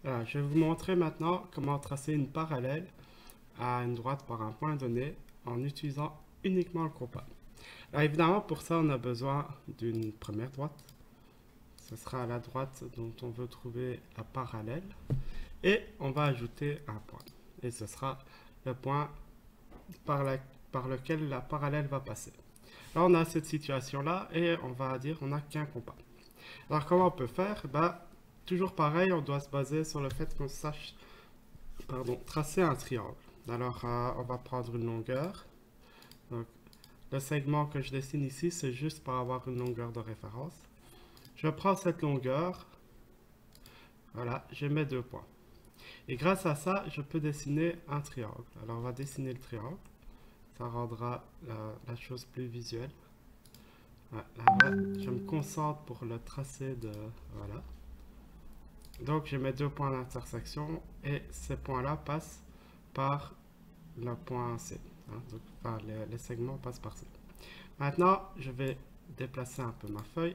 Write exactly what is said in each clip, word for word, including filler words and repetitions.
Voilà, je vais vous montrer maintenant comment tracer une parallèle à une droite par un point donné en utilisant uniquement le compas. Alors évidemment, pour ça, on a besoin d'une première droite. Ce sera la droite dont on veut trouver la parallèle. Et on va ajouter un point. Et ce sera le point par, la, par lequel la parallèle va passer. Là, on a cette situation-là et on va dire on n'a qu'un compas. Alors comment on peut faire? Bah, toujours pareil, on doit se baser sur le fait qu'on sache pardon, tracer un triangle. Alors euh, on va prendre une longueur. Donc, le segment que je dessine ici, c'est juste pour avoir une longueur de référence. Je prends cette longueur. Voilà, je mets deux points. Et grâce à ça, je peux dessiner un triangle. Alors on va dessiner le triangle. Ça rendra la, la chose plus visuelle. Voilà, je me concentre pour le tracer de... Voilà. Donc je mets deux points d'intersection et ces points-là passent par le point C. Hein, donc, enfin, les, les segments passent par C. Maintenant, je vais déplacer un peu ma feuille.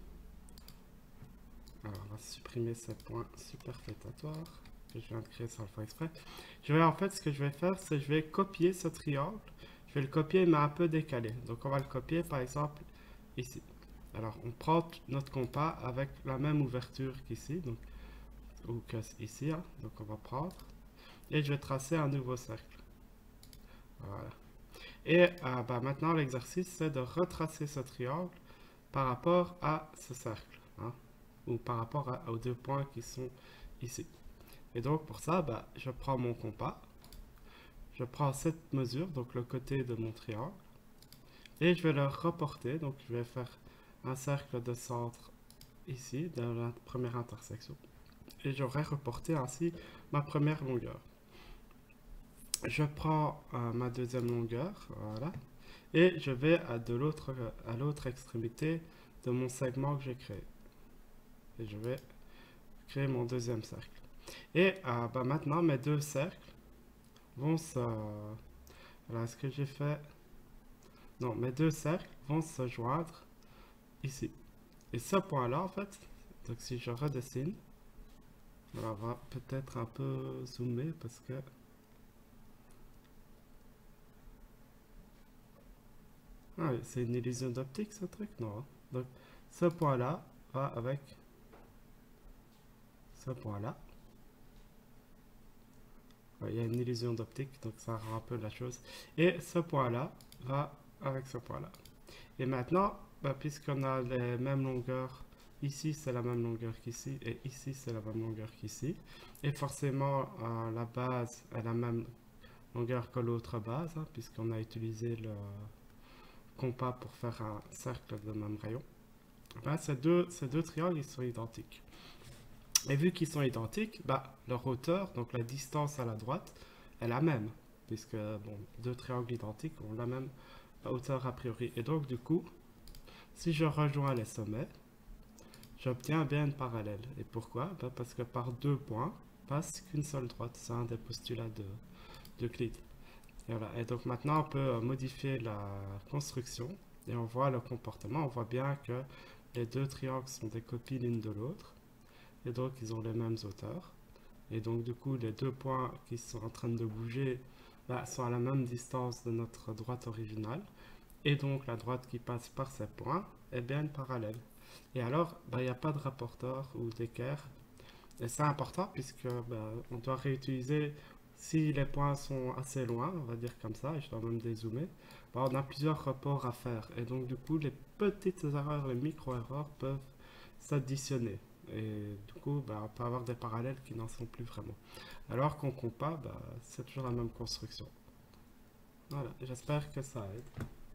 Alors, on va supprimer ces points superfétatoires que je viens de créer sans le faire exprès. Je vais, en fait, ce que je vais faire, c'est que je vais copier ce triangle. Je vais le copier, mais un peu décalé. Donc, on va le copier, par exemple, ici. Alors, on prend notre compas avec la même ouverture qu'ici, donc ou que ici. Hein. Donc, on va prendre. Et je vais tracer un nouveau cercle. Voilà. Et euh, bah, maintenant, l'exercice, c'est de retracer ce triangle par rapport à ce cercle. Hein, ou par rapport à, aux deux points qui sont ici. Et donc, pour ça, bah, je prends mon compas. Je prends cette mesure, donc le côté de mon triangle. Et je vais le reporter. Donc, je vais faire un cercle de centre ici, dans la première intersection. Et j'aurai reporté ainsi ma première longueur. Je prends euh, ma deuxième longueur, voilà, et je vais à de l'autre à l'autre extrémité de mon segment que j'ai créé. Et je vais créer mon deuxième cercle. Et euh, bah maintenant, mes deux cercles vont se... Voilà ce que j'ai fait. Non, mes deux cercles vont se joindre ici. Et ce point-là, en fait, donc si je redessine, on va peut-être un peu zoomer parce que... Ah oui, c'est une illusion d'optique ce truc? Non. Donc, ce point-là va avec ce point-là. Ouais, il y a une illusion d'optique, donc ça rend un peu la chose. Et ce point-là va avec ce point-là. Et maintenant, bah, puisqu'on a les mêmes longueurs, ici c'est la même longueur qu'ici, et ici c'est la même longueur qu'ici. Et forcément, euh, la base est la même longueur que l'autre base, hein, puisqu'on a utilisé le compas pour faire un cercle de même rayon. Ben, ces, deux, ces deux triangles ils sont identiques. Et vu qu'ils sont identiques, bah, leur hauteur, donc la distance à la droite, est la même. Puisque bon, deux triangles identiques ont la même hauteur a priori. Et donc du coup, si je rejoins les sommets, j'obtiens bien une parallèle. Et pourquoi? Bah, parce que par deux points passe qu'une seule droite. C'est un des postulats de, d'Euclide. Et, voilà. Et donc maintenant, on peut modifier la construction et on voit le comportement. On voit bien que les deux triangles sont des copies l'une de l'autre. Et donc, ils ont les mêmes hauteurs. Et donc, du coup, les deux points qui sont en train de bouger bah, sont à la même distance de notre droite originale. Et donc, la droite qui passe par ces points est bien une parallèle. Et alors, il bah, n'y a pas de rapporteur ou d'équerre. Et c'est important puisque bah, on doit réutiliser, si les points sont assez loin, on va dire comme ça, et je dois même dézoomer, bah, on a plusieurs rapports à faire. Et donc, du coup, les petites erreurs, les micro-erreurs peuvent s'additionner. Et du coup, bah, on peut avoir des parallèles qui n'en sont plus vraiment. Alors qu'en compas, bah, c'est toujours la même construction. Voilà, j'espère que ça aide.